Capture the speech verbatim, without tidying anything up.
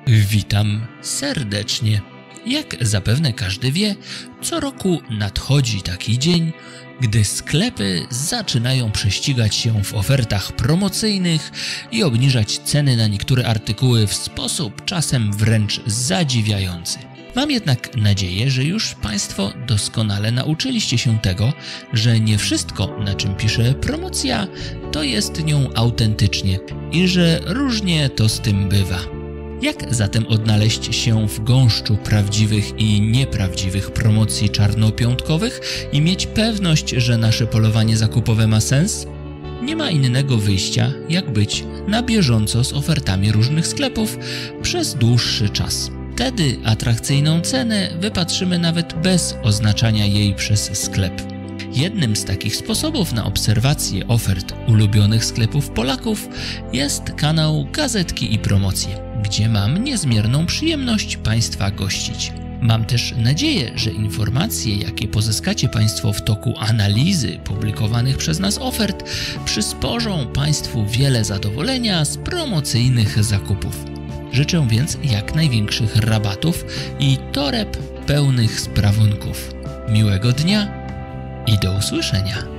Witam serdecznie. Jak zapewne każdy wie, co roku nadchodzi taki dzień, gdy sklepy zaczynają prześcigać się w ofertach promocyjnych i obniżać ceny na niektóre artykuły w sposób czasem wręcz zadziwiający. Mam jednak nadzieję, że już Państwo doskonale nauczyliście się tego, że nie wszystko, na czym pisze promocja, to jest nią autentycznie i że różnie to z tym bywa. Jak zatem odnaleźć się w gąszczu prawdziwych i nieprawdziwych promocji czarnopiątkowych i mieć pewność, że nasze polowanie zakupowe ma sens? Nie ma innego wyjścia, jak być na bieżąco z ofertami różnych sklepów przez dłuższy czas. Wtedy atrakcyjną cenę wypatrzymy nawet bez oznaczania jej przez sklep. Jednym z takich sposobów na obserwację ofert ulubionych sklepów Polaków jest kanał Gazetki i Promocje, gdzie mam niezmierną przyjemność Państwa gościć. Mam też nadzieję, że informacje, jakie pozyskacie Państwo w toku analizy publikowanych przez nas ofert, przysporzą Państwu wiele zadowolenia z promocyjnych zakupów. Życzę więc jak największych rabatów i toreb pełnych sprawunków. Miłego dnia i do usłyszenia.